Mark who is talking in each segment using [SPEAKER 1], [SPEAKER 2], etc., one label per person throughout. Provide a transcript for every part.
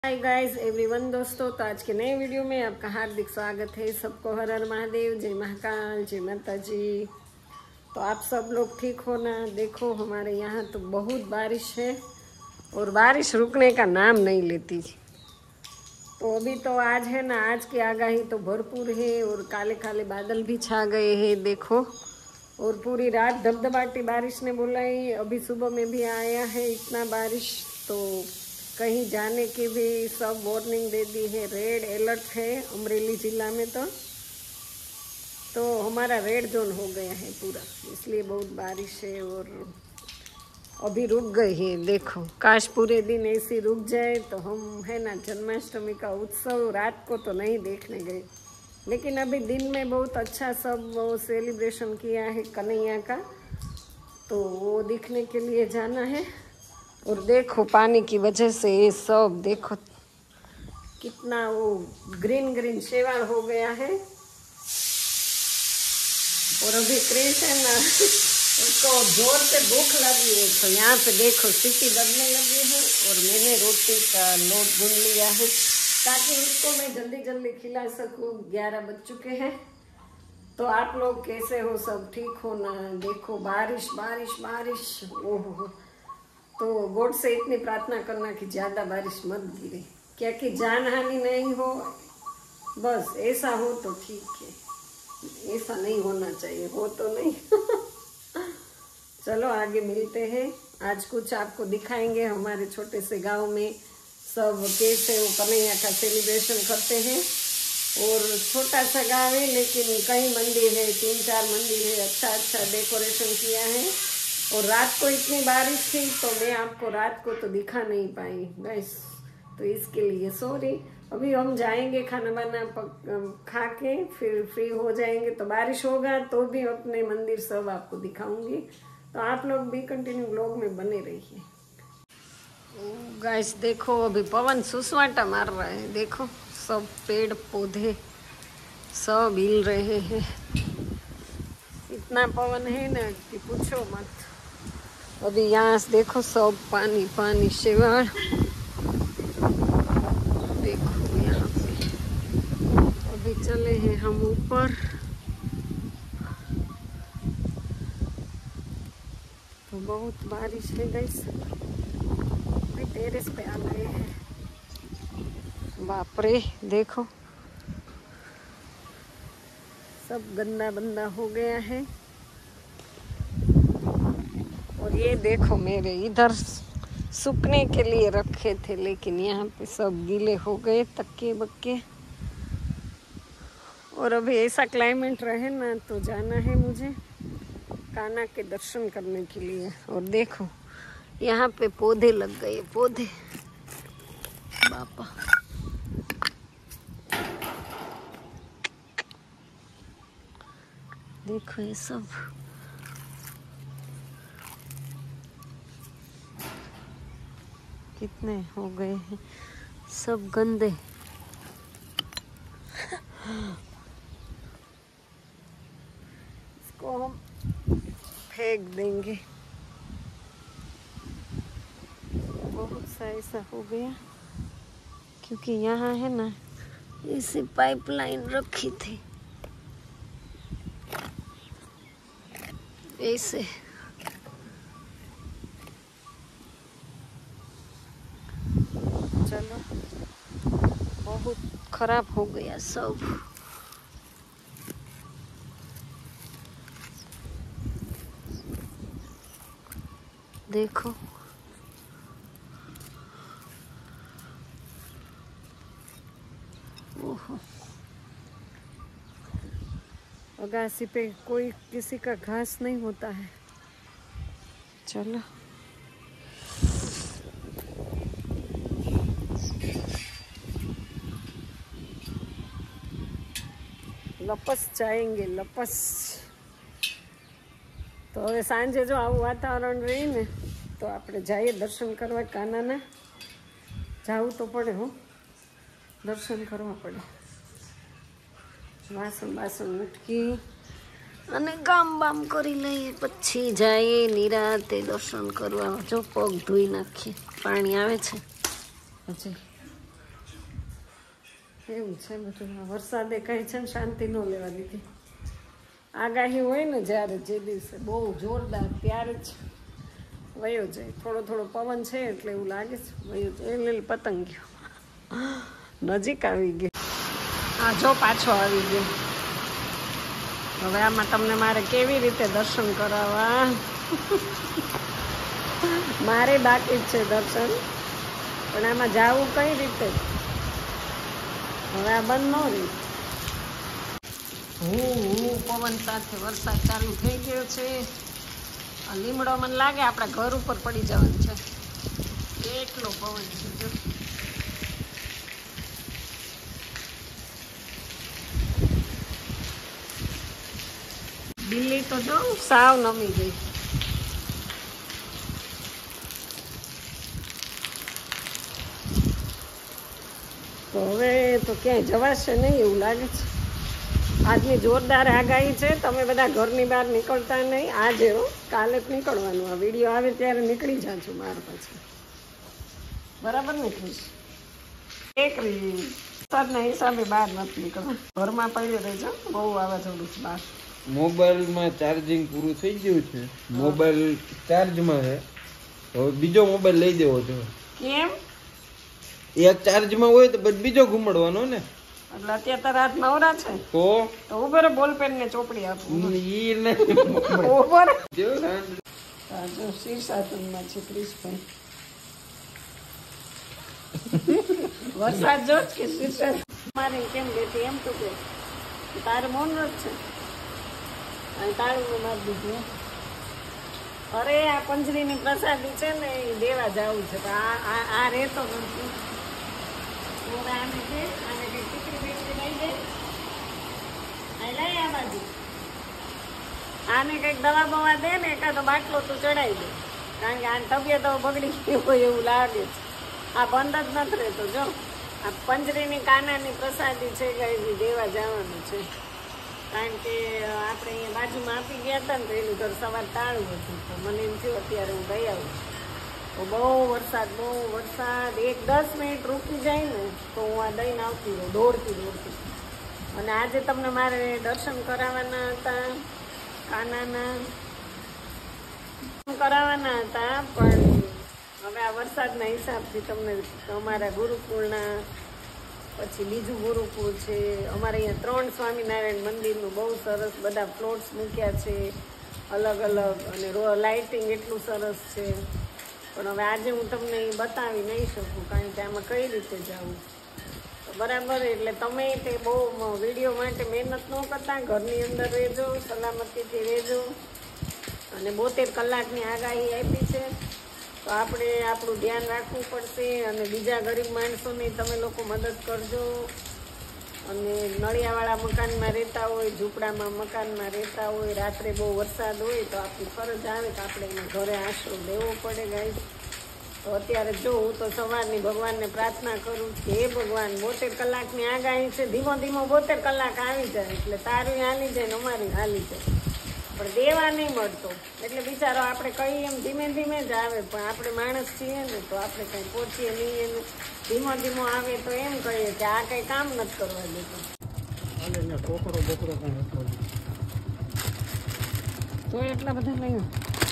[SPEAKER 1] Hi guys everyone दोस्तों, तो आज के नए वीडियो में आपका हार्दिक स्वागत है। सबको हर हर महादेव, जय महाकाल, जय माता जी। तो आप सब लोग ठीक हो ना। देखो हमारे यहाँ तो बहुत बारिश है और बारिश रुकने का नाम नहीं लेती। तो अभी तो आज है ना, आज की आगाही तो भरपूर है और काले काले बादल भी छा गए हैं देखो। और पूरी रात धबधबाटी बारिश ने बुलाई, अभी सुबह में भी आया है इतना बारिश। तो कहीं जाने की भी सब वार्निंग दे दी है, रेड अलर्ट है अमरेली जिला में। तो हमारा रेड जोन हो गया है पूरा, इसलिए बहुत बारिश है और अभी रुक गई है। देखो काश पूरे दिन ऐसी रुक जाए तो हम है ना जन्माष्टमी का उत्सव रात को तो नहीं देखने गए, लेकिन अभी दिन में बहुत अच्छा सब वो सेलिब्रेशन किया है कन्हैया का, तो वो दिखने के लिए जाना है। और देखो पानी की वजह से ये सब देखो कितना वो ग्रीन ग्रीन शेवाल हो गया है। और अभी क्रिश है ना, उसको जोर से भूख लगी है, तो यहाँ पे देखो सीटी बजने लगी है और मैंने रोटी का लोट गूंद लिया है ताकि उसको मैं जल्दी जल्दी खिला सकूँ। 11 बज चुके हैं। तो आप लोग कैसे हो, सब ठीक हो ना। देखो बारिश बारिश बारिश, ओहो। तो गॉड से इतनी प्रार्थना करना कि ज़्यादा बारिश मत गिरे, क्या कि जान हानि नहीं हो, बस ऐसा हो तो ठीक है, ऐसा नहीं होना चाहिए, हो तो नहीं। चलो आगे मिलते हैं। आज कुछ आपको दिखाएंगे हमारे छोटे से गांव में सब कैसे वो कन्हैया का सेलिब्रेशन करते हैं। और छोटा सा गांव है लेकिन कई मंदिर है, 3-4 मंदिर है, अच्छा डेकोरेशन किया है। और रात को इतनी बारिश थी तो मैं आपको रात को तो दिखा नहीं पाई गाइस, तो इसके लिए सॉरी। अभी हम जाएंगे खाना वाना खा के, फिर फ्री हो जाएंगे तो बारिश होगा तो भी अपने मंदिर सब आपको दिखाऊंगी। तो आप लोग भी कंटिन्यू ब्लॉग में बने रहिए। गाइस देखो अभी पवन सुसवाटा मार रहा है, देखो सब पेड़ पौधे सब हिल रहे हैं। इतना पवन है ना कि पूछो मत। अभी यहाँ से देखो सब पानी पानी शेवाड़, देखो यहाँ पे। अभी चले हैं हम ऊपर, तो बहुत बारिश है गाइस। अभी टेरेस पे आ गए हैं। बाप रे देखो सब गंदा बंदा हो गया है। और ये देखो मेरे इधर सूखने के लिए रखे थे, लेकिन यहाँ पे सब गीले हो गए तक्के बक्के। और अभी ऐसा क्लाइमेट रहे ना तो जाना है मुझे कान्हा के दर्शन करने के लिए। और देखो यहाँ पे पौधे लग गए, पौधे बापा। देखो ये सब कितने हो गए हैं, सब गंदे। इसको हम फेंक देंगे। बहुत सा ऐसा हो गया क्योंकि यहाँ है ना ऐसी पाइपलाइन रखी थी ऐसे। चलो बहुत खराब हो गया सब। देखो ओहो, अगासी पे कोई किसी का घास नहीं होता है। चलो લપસ જાएंगे લપસ। તો હવે સાંજે જો આવું વાતાવરણ રહી ને તો આપણે જઈએ દર્શન કરવા કાનાના। જવું તો પડે હો, દર્શન કરવા પડે। વાસણ બાસણ ઉટકી અને ગામ બામ કરી લઈએ પછી જઈએ નિરાતે દર્શન કરવા। જો પગ ધોઈ નાખીએ, પાણી આવે છે હજી। કેવું છે બધું? વરસાદે કઈ છે ને શાંતિ ન લેવા દીધી. આગાહી હોય ને જ્યારે જે દિવસે બહુ જોરદાર ત્યારે જ વયો જાય. થોડો થોડો પવન છે એટલે એવું લાગે છે વયો જાય. લીલી પતંગિયો નજીક આવી ગઈ. હા જો પાછો આવી ગયો. હવે આમાં તમને મારે કેવી રીતે દર્શન કરાવવા? મારે બાકી જ છે દર્શન, પણ આમાં જવું કઈ રીતે? હવે આ બંધ ન રહી. હું પવન સાથે વરસાદ ચાલુ થઈ ગયો છે. આ લીમડો મને લાગે આપણા ઘર ઉપર પડી જવાનું છે, એટલો પવન છે. જો દિલ્હી તો જો સાવ નમી ગઈ. તો હવે તો ક્યાંય જવાશે નહીં એવું લાગે છે. આજની જોરદાર આગાહી છે. તમે બધા ઘરની બહાર નીકળતા નહીં આજે, કાલે જ નીકળવાનું. આ વિડીયો આવે ત્યારે નીકળી જાજો બહાર પછી, બરાબર ને ખુશ? એક વરસાદના હિસાબે બહાર નથી નીકળવા, ઘરમાં પડ્યો રહેજો. બહુ વાવાઝોડું છે બહાર.
[SPEAKER 2] મોબાઈલમાં ચાર્જિંગ પૂરું થઈ ગયું છે. મોબાઈલ ચાર્જમાં છે, હવે બીજો મોબાઈલ લઈ દેવો છે.
[SPEAKER 1] કેમ?
[SPEAKER 2] એક ચાર્જમાં હોય તો બીજો ઘુમાડવાનો ને.
[SPEAKER 1] એટલે અત્યારે તો રાત નવરા છે
[SPEAKER 2] તો
[SPEAKER 1] ઉભર બોલપેન ને ચોપડી આપું.
[SPEAKER 2] ઈ નહીં
[SPEAKER 1] ઉભર
[SPEAKER 2] જો
[SPEAKER 1] જો શીર્ષાસનમાં છે ક્રિશભાઈ. વરસાદ જો કે શીર્ષાસન મારે કેમ દેતી એમ તો કે તારે મૌન જ છે. અને તાળું મારી દીધું. અરે આ પંજરીની પ્રસાદી છે ને એ દેવા જવું છે. આ રહેતો નથી. આને કે ટીકડી બીકડી લઈ દે. લઈ આ બાજુ આને કંઈક દવા બવા દે ને, એકાદો બાટલો તું ચડાવી દે, કારણ કે આની તબિયત બગડી ગઈ હોય એવું લાગે છે. આ બંધ જ નથી રહેતો. જો આ પંજરીની કાનાની પ્રસાદી છે કે દેવા જવાનું છે, કારણ કે આપણે અહીંયા બાજુમાં આપી ગયા હતા ને તો એનું ઘર સવાર તાળું હતું. તો મને એમ થયું અત્યારે હું ગઈ આવું. તો બહુ વરસાદ 10 મિનિટ રૂકી જાય ને તો હું આ દઈને આવતી રહું દોડતી. અને આજે તમને મારે દર્શન કરાવવાના હતા, કાનાના કરાવવાના હતા, પણ હવે આ વરસાદના હિસાબથી તમને અમારા ગુરુકુળના પછી બીજું ગુરુકુળ છે. અમારે અહીંયા 3 સ્વામિનારાયણ મંદિરનું બહુ સરસ બધા પ્લોટ્સ મૂક્યા છે અલગ અલગ, અને લાઇટિંગ એટલું સરસ છે. પણ હવે આજે હું તમને એ બતાવી નહીં શકું, કારણ કે આમાં કઈ રીતે જવું. તો બરાબર, એટલે તમે તે બહુ વિડીયો માટે મહેનત ન કરતા, ઘરની અંદર રહેજો, સલામતીથી રહેજો. અને 72 કલાકની આગાહી આપી છે, તો આપણે આપણું ધ્યાન રાખવું પડશે. અને બીજા ગરીબ માણસોને તમે લોકો મદદ કરજો. અને નળિયાવાળા મકાનમાં રહેતા હોય, ઝૂંપડામાં મકાનમાં રહેતા હોય, રાત્રે બહુ વરસાદ હોય તો આપણી ફરજ આવે કે આપણે એના ઘરે આશરો લેવો પડે ગાઈસ. તો અત્યારે જો હું તો સવારની ભગવાનને પ્રાર્થના કરું કે હે ભગવાન, 72 કલાકની આગાહી છે, ધીમો 72 કલાક આવી જાય એટલે તારું હાલી જાય ને અમારી હાલી જાય, પણ દેવા નહીં મળતો. એટલે બિચારો આપણે કહીએ એમ ધીમે ધીમે જ આવે, પણ આપણે માણસ છીએ ને તો આપણે કંઈ પહોંચીએ નહીં. એને ધીમો આવે તો એમ કહીએ કે આ કંઈ કામ નથી કરવા દેતો. તો એટલા બધા નહીં.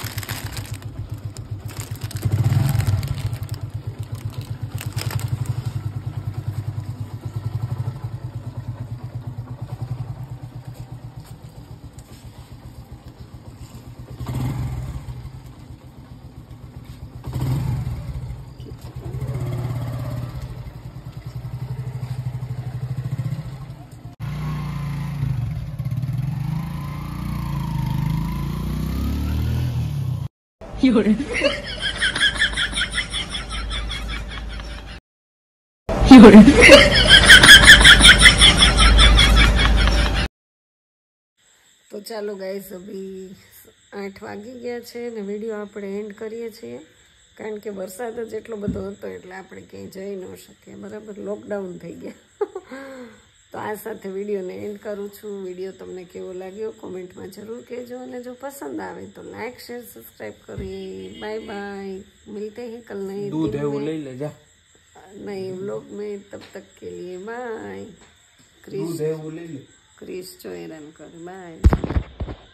[SPEAKER 1] તો ચાલો ગાઈસ, અભી 8 વાગી ગયા છે ને વિડીયો આપણે એન્ડ કરીએ છીએ, કારણ કે વરસાદ જ એટલો બધો હતો એટલે આપણે ક્યાંય જઈ ન શકીએ. બરાબર, લોકડાઉન થઈ ગયા. તો આ સાથે વિડીયોને એન્ડ કરું છું. વિડીયો તમને કેવો લાગ્યો કોમેન્ટમાં જરૂર કહેજો, અને જો પસંદ આવે તો લાઈક શેર સબસ્ક્રાઈબ કરી. બાય બાય, મિલતે હૈ કલ નઈ. દૂધ એવું લઈ લેજા. नए व्लॉग में, तब तक के लिए बाय।
[SPEAKER 2] दूध है वो ले ले।
[SPEAKER 1] क्रिस जो हैरान कर, बाय।